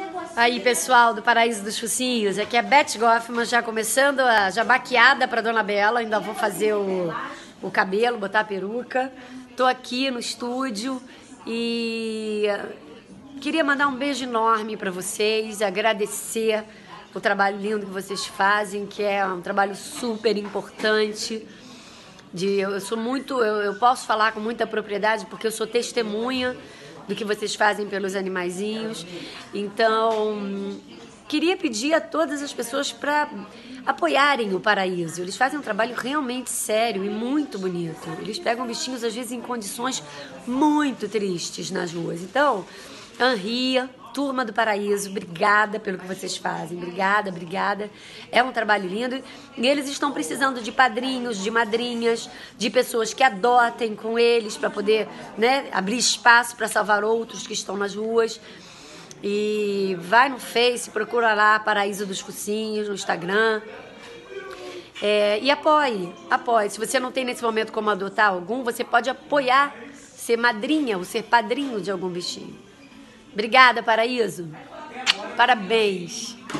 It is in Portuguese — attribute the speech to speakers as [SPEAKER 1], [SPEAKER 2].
[SPEAKER 1] Aí, pessoal do Paraíso dos Focinhos, aqui é Beth Goffman, já começando a baqueada para Dona Bela. Ainda vou fazer o cabelo, botar a peruca. Tô aqui no estúdio e queria mandar um beijo enorme para vocês, agradecer o trabalho lindo que vocês fazem, que é um trabalho super importante. Eu posso falar com muita propriedade porque eu sou testemunha do que vocês fazem pelos animaizinhos. Então, queria pedir a todas as pessoas para apoiarem o Paraíso. Eles fazem um trabalho realmente sério e muito bonito. Eles pegam bichinhos, às vezes, em condições muito tristes nas ruas. Então, Henri, turma do Paraíso, obrigada pelo que vocês fazem. Obrigada, obrigada. É um trabalho lindo. E eles estão precisando de padrinhos, de madrinhas, de pessoas que adotem com eles para poder, né, abrir espaço para salvar outros que estão nas ruas. E vai no Face, procura lá Paraíso dos Focinhos, no Instagram. E apoie. Se você não tem nesse momento como adotar algum, você pode apoiar, ser madrinha ou ser padrinho de algum bichinho. Obrigada, Paraíso. Parabéns.